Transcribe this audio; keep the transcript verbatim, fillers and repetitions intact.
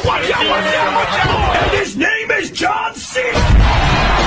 Watch out, watch out, watch out! And his name is John C.